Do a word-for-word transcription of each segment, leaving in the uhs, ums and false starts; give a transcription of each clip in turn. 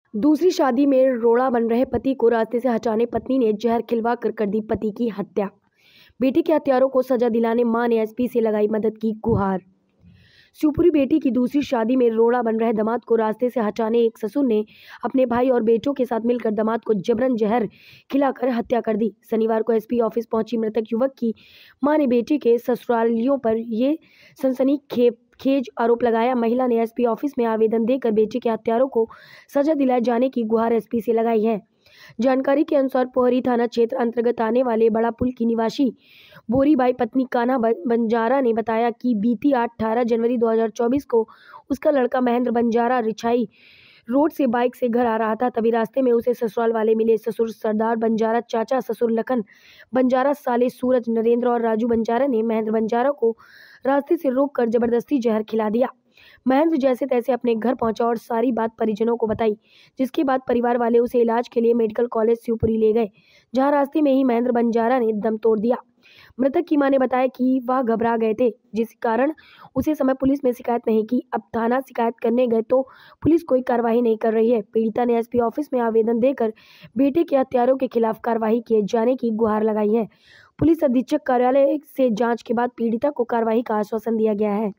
दूसरी शादी में रोड़ा बन रहे पति को रास्ते से हटाने पत्नी ने जहर खिलवा कर कर दी पति की हत्या। बेटी के हत्यारों को सजा दिलाने मां ने एसपी से लगाई मदद की गुहार। शिवपुरी बेटी की दूसरी शादी में रोड़ा बन रहे दामाद को रास्ते से हटाने एक ससुर ने अपने भाई और बेटों के साथ मिलकर दामाद को जबरन जहर खिलाकर हत्या कर दी। शनिवार को एसपी ऑफिस पहुंची मृतक युवक की मां ने बेटी के ससुरालियों पर ये सनसनीखेज खेज आरोप लगाया। महिला ने एसपी ऑफिस में आवेदन देकर बेटे के हत्यारों को सजा दिलाए जाने की गुहार एसपी से लगाई है। जानकारी के अनुसार पोहरी थाना क्षेत्र अंतर्गत आने वाले बड़ा पुल की निवासी बोरीबाई पत्नी कान्हा बंजारा ने बताया कि बीती आठ अठारह जनवरी दो हज़ार चौबीस को उसका लड़का महेंद्र बंजारा रिछाई रोड से बाइक से घर आ रहा था। तभी रास्ते में उसे ससुराल वाले मिले। ससुर सरदार बंजारा, चाचा ससुर लखन बंजारा, साले सूरज, नरेंद्र और राजू बंजारा ने महेंद्र बंजारा को रास्ते से रोककर जबरदस्ती जहर खिला दिया। महेंद्र जैसे तैसे अपने घर पहुंचा और सारी बात परिजनों को बताई, जिसके बाद परिवार वाले उसे इलाज के लिए मेडिकल कॉलेज शिवपुरी ले गए, जहां रास्ते में ही महेंद्र बंजारा ने दम तोड़ दिया। मृतक की मां ने बताया कि वह घबरा गए थे, जिस कारण उसे समय पुलिस में शिकायत नहीं की। अब थाना शिकायत करने गए तो पुलिस कोई कार्रवाई नहीं कर रही है। पीड़िता ने एसपी ऑफिस में आवेदन देकर बेटे के हत्यारों के खिलाफ कार्रवाई किए जाने की गुहार लगाई है। पुलिस अधीक्षक कार्यालय से जांच के बाद पीड़िता को कार्रवाई का आश्वासन दिया गया है।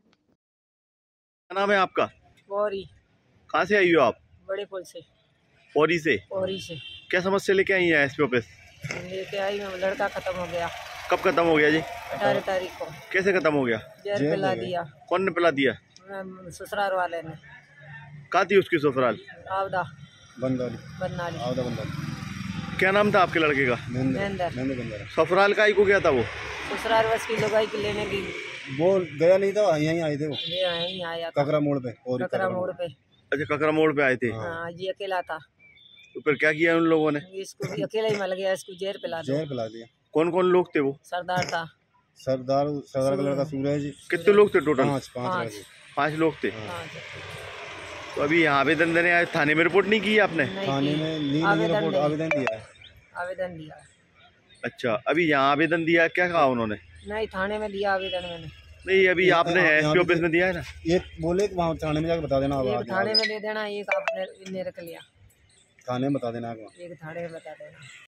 क्या नाम है आपका? पौरी। कहाँ से आई हो आप? बड़े पुल से। पौरी से? पौरी से। क्या समस्या लेके आई है एसपी ऑफिस? लेके आई मैं, लड़का खत्म हो गया। कब खत्म हो गया जी? अठारह तारीख को। कैसे खत्म हो गया? जहर पिला दिया। कौन ने पिला दिया? ससुराल वाले ने। कहाँ थी उसकी ससुराल? आवदा बनवाली। बनवाली। आवदा बनवाली। क्या नाम था आपके लड़के का? महेंद्र। ससुराल का ही को गया था वो? ससुराल बस की लुगाई की लेने की। वो गया नहीं था, यहीं आए थे वो। ये यहीं आया था। ककरा मोड़ पे। और ककरा मोड़ पे। अच्छा, ककरा मोड़ पे आए थे। हाँ, ये अकेला था। तो फिर क्या किया उन लोगों ने? इसको भी अकेला ही मर गया, इसको जहर पिला दिया। जहर पिला दिया। कौन कौन लोग थे वो? सरदार था। सरदार सरदार का लड़का सूरज। कितने लोग थे टोटल? पाँच पाँच पाँच लोग थे। हाँ। तो अभी यहाँ आवेदन देने आए, थाने में रिपोर्ट नहीं की आपने? थाने में नहीं रिपोर्ट आवेदन दिया है। आवेदन दिया। अच्छा, अभी यहाँ आवेदन दिया, क्या कहा उन्होंने? नहीं, थाने में दिया आवेदन मैंने। नहीं, अभी आपने एसपी ऑफिस में दिया है ना? एक बोले वहाँ थाने में जाकर बता देना। एक थाने में दे देना, एक आपने रख लिया। थाने में बता देना। एक थाने में बता देना।